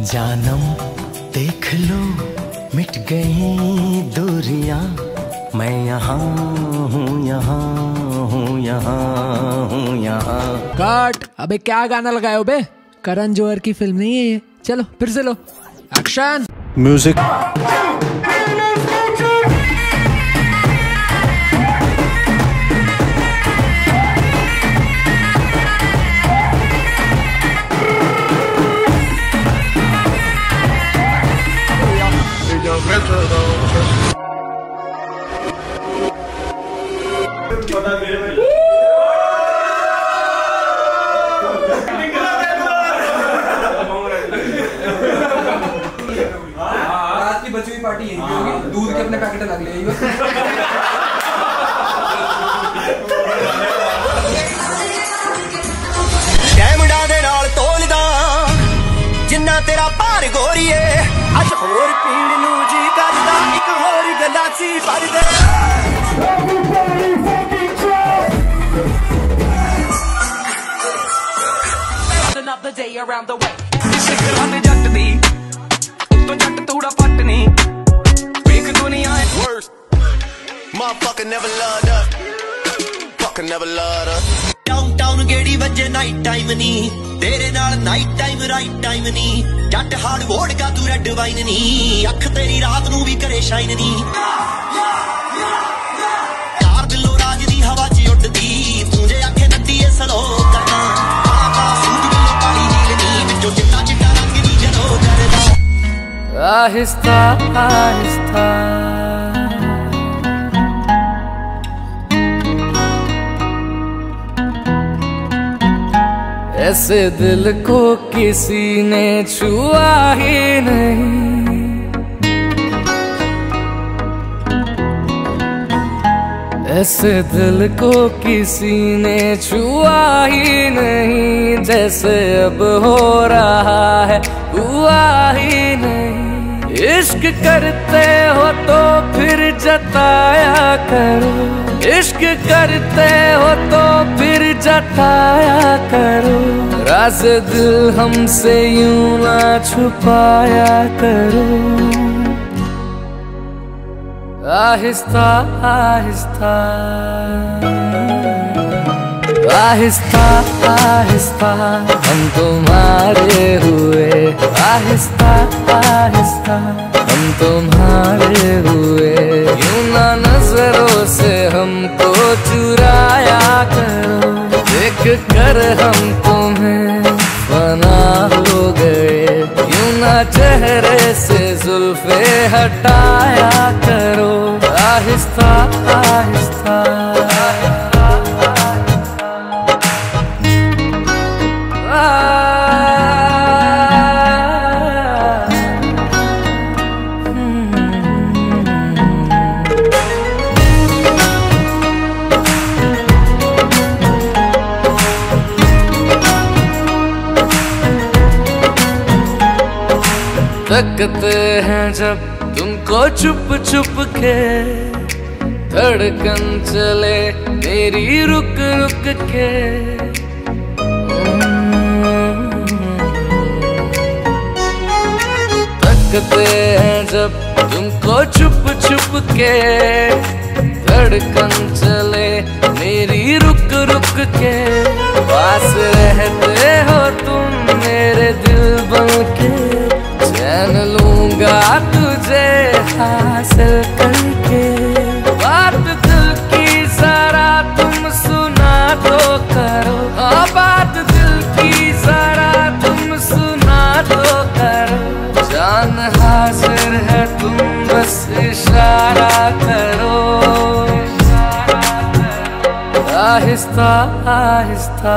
जानम देख लो मिट गई दूरियां, मैं यहाँ हूँ, यहाँ हूँ, यहाँ हूँ, यहाँ। कट। अबे क्या गाना लगाए हो बे? करण जौहर की फिल्म नहीं है ये। चलो फिर से लो, एक्शन म्यूजिक। रात की बची हुई पार्टी यहीं पे होगी। दूध के अपने पैकेट लग ले। ਡੈਮੰਡਾਂ ਦੇ ਨਾਲ ਤੋਲਦਾ ਜਿੰਨਾ ਤੇਰਾ ਭਾਰ ਗੋਰੀਏ, ਅੱਜ ਹੋਰ ਪੀਣ ਨੂੰ ਜੀ ਕਰਦਾ, ਇੱਕ ਹੋਰ ਗਲਾਸੀ ਭਰ ਦੇ। Another day around the way. ਸ਼ਿਕਰਾਂ ਦੇ ਜੱਟ ਦੀ ਉੱਤੋਂ ਜੱਟ ਤੂੜਾ ਪੱਟ ਨਹੀਂ ਵੇਖ ਦੁਨੀਆ Worse, motherfucker never loved us, fucker never loved us. Downtown ਗੇੜੀ ਵੱਜੇ ਨਾਈਟ ਟਾਈਮ ਨਹੀਂ, ਤੇਰੇ ਨਾਲ ਨਾਈਟ ਟਾਈਮ ਰਾਈਟ ਟਾਈਮ ਨਹੀਂ। ਜੱਟ ਹਾਰਡ ਵੋਡਕਾ ਤੂੰ ਰੈੱਡ ਵਾਈਨ ਨਹੀਂ, ਅੱਖ ਤੇਰੀ ਰਾਤ ਨੂੰ ਵੀ ਕਰੇ ਸ਼ਾਈਨ ਨਹੀਂ। ਯਾਰ ਦਿਲੋਂ ਰਾਜ ਦੀ ਹਵਾ 'ਚ ਉੱਡਦੀ, ਤੂੰ ਜੇ ਆਖੇ ਨੱਡੀ ਏ ਸਲੋ ਕਰਨਾ। ਆਹ ਸੂਟ ਦਿਲੋਂ ਕਾਲੀ ਨੀਲ ਨਹੀਂ, ਵਿੱਚੋਂ ਚਿੱਟਾ ਚਿੱਟਾ ਰੰਗ ਨਹੀਂ ਜਦੋਂ ਕਰਦਾ। आहिस्ता आहिस्ता ऐसे दिल को किसी ने छुआ ही नहीं, ऐसे दिल को किसी ने छुआ ही नहीं, जैसे अब हो रहा है हुआ ही नहीं। इश्क करते हो तो फिर जताया करो, इश्क करते हो तो फिर जताया करो, राज़ दिल हमसे यूं ना छुपाया करो। आहिस्ता आहिस्ता आहिस्ता आहिस्ता हम तुम्हारे हुए, आहिस्ता आहिस्ता हम तुम्हारे हुए। यूं ना नजरों से हमको चुराया करो, देख कर हम तुम्हें फना हो गए। यूं ना चेहरे से जुल्फे हटाया करो, आहिस्ता आहिस्ता। तकते हैं जब तुमको छुप छुप के, धड़कन चले मेरी रुक रुक के। तकते हैं जब तुमको छुप छुप के, धड़कन चले मेरी रुक रुक के। पास रहते हो तुम मेरे दिल बन के, चैन लूंगा तुझे हासिल करके। बात दिल की जरा तुम सुना तो करो, हाँ बात दिल की जरा तुम सुना तो करो। जान हाजिर है तुम बस इशारा करो, आहिस्ता आहिस्ता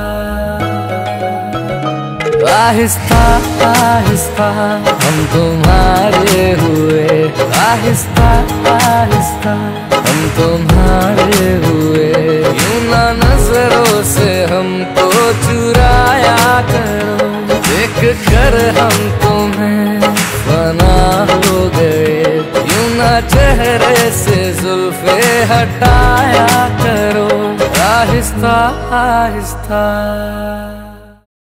आहिस्ता आहिस्ता हम तुम्हारे हुए, आहिस्ता आहिस्ता हम तुम्हारे हुए। यूं ना नजरों से हमको चुराया करो, देख कर हम तुम्हें फना हो गए। यूं ना चेहरे से जुल्फे हटाया करो, आहिस्ता आहिस्ता।